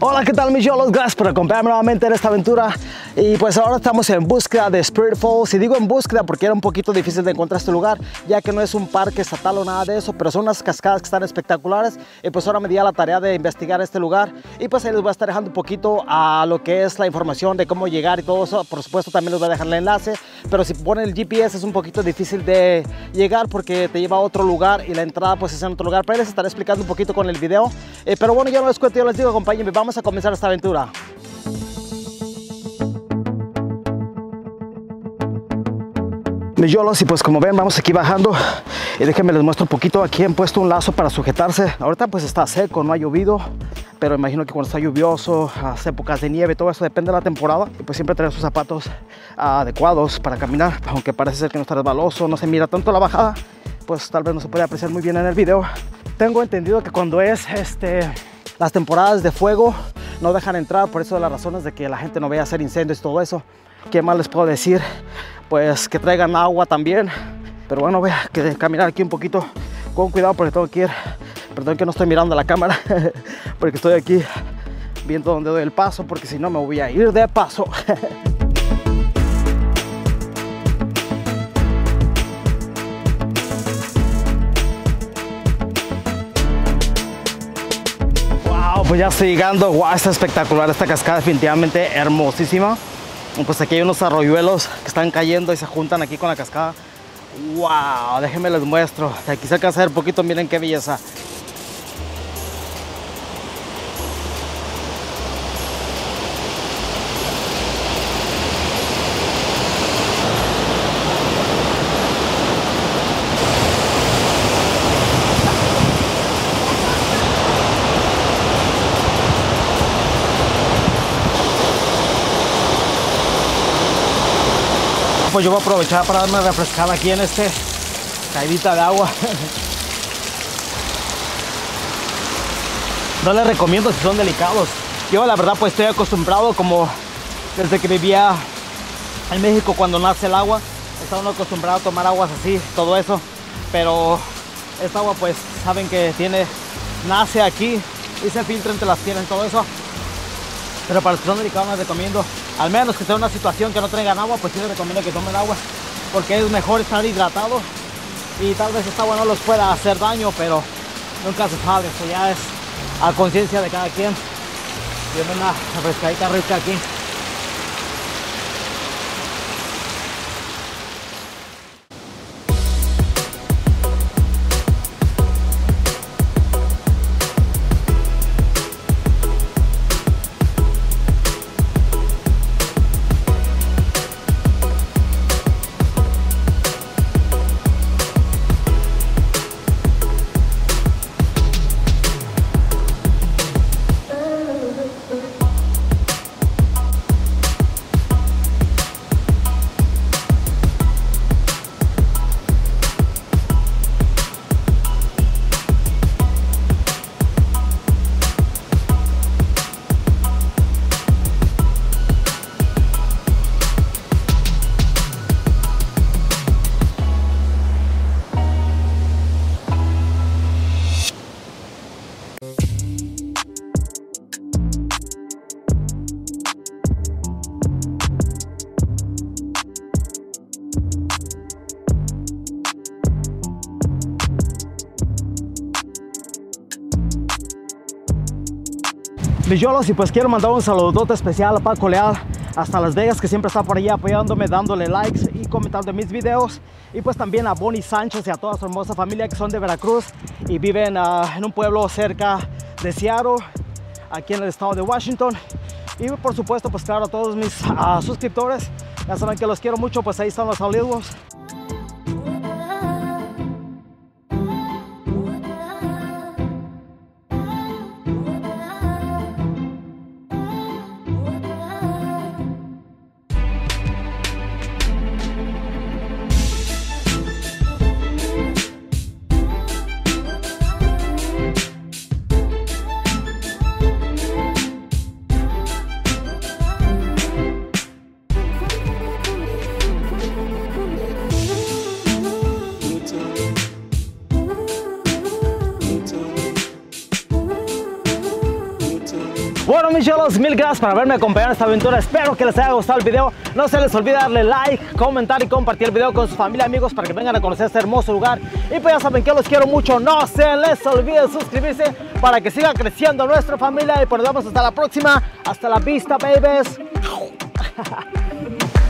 Hola, ¿qué tal mis yolos? Gracias por acompañarme nuevamente en esta aventura. Y pues ahora estamos en búsqueda de Spirit Falls. Y digo en búsqueda porque era un poquito difícil de encontrar este lugar, ya que no es un parque estatal o nada de eso, pero son unas cascadas que están espectaculares. Y pues ahora me di a la tarea de investigar este lugar. Y pues ahí les voy a estar dejando un poquito a lo que es la información de cómo llegar y todo eso. Por supuesto también les voy a dejar el enlace, pero si ponen el GPS es un poquito difícil de llegar porque te lleva a otro lugar y la entrada pues es en otro lugar. Pero les estaré explicando un poquito con el video. Pero bueno, yo no les cuento, yo les digo, acompáñenme, vamos a comenzar esta aventura. Mis yolos, y pues como ven vamos aquí bajando y déjenme les muestro un poquito. Aquí han puesto un lazo para sujetarse. Ahorita pues está seco, no ha llovido, pero imagino que cuando está lluvioso, las épocas de nieve, todo eso depende de la temporada. Y pues siempre traer sus zapatos adecuados para caminar, aunque parece ser que no está resbaloso, no se mira tanto la bajada, pues tal vez no se puede apreciar muy bien en el video. Tengo entendido que cuando es las temporadas de fuego no dejan entrar, por eso de las razones de que la gente no vaya a hacer incendios y todo eso. ¿Qué más les puedo decir? Pues que traigan agua también. Pero bueno, voy a caminar aquí un poquito con cuidado porque tengo que ir. Perdón que no estoy mirando la cámara porque estoy aquí viendo dónde doy el paso, porque si no me voy a ir de paso. Pues ya estoy llegando. Wow, está espectacular esta cascada, definitivamente hermosísima. Pues aquí hay unos arroyuelos que están cayendo y se juntan aquí con la cascada. Wow, déjenme les muestro. De aquí se alcanza a ver un poquito, miren qué belleza. Pues yo voy a aprovechar para darme refrescada aquí en caidita de agua. No les recomiendo si son delicados. Yo la verdad pues estoy acostumbrado, como desde que vivía en México, cuando nace el agua, está uno acostumbrado a tomar aguas así, todo eso. Pero esta agua pues saben que nace aquí y se filtra entre las piernas y todo eso. Pero para los que son delicados les recomiendo, al menos que sea una situación que no traigan agua, pues sí les recomiendo que tomen agua, porque es mejor estar hidratado. Y tal vez esta agua no los pueda hacer daño, pero nunca se sabe. Eso ya es a conciencia de cada quien. Viene una refrescadita rica aquí. Mis yolos, y pues quiero mandar un saludote especial a Paco Leal hasta Las Vegas, que siempre está por allá apoyándome, dándole likes y comentando mis videos. Y pues también a Bonnie Sánchez y a toda su hermosa familia que son de Veracruz y viven en un pueblo cerca de Seattle, aquí en el estado de Washington. Y por supuesto pues claro, a todos mis suscriptores, ya saben que los quiero mucho. Pues ahí están los saludos. Bueno, mis cholos, mil gracias por haberme acompañado en esta aventura. Espero que les haya gustado el video. No se les olvide darle like, comentar y compartir el video con su familia y amigos para que vengan a conocer este hermoso lugar. Y pues ya saben que los quiero mucho. No se les olvide suscribirse para que siga creciendo nuestra familia. Y pues nos vemos hasta la próxima. Hasta la vista, babies.